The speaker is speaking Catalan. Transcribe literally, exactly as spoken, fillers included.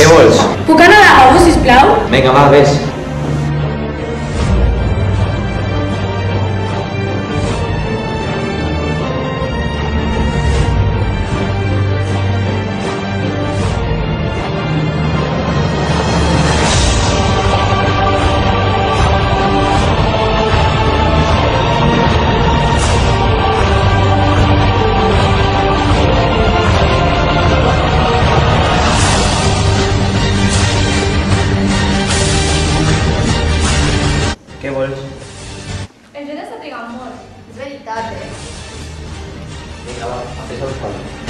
Què vols? Puc anar a lavabo, sisplau? Vinga, va, vés. Què vols? El joc està trigant molt. És veritat, eh? Vinga, va, a fes el sol.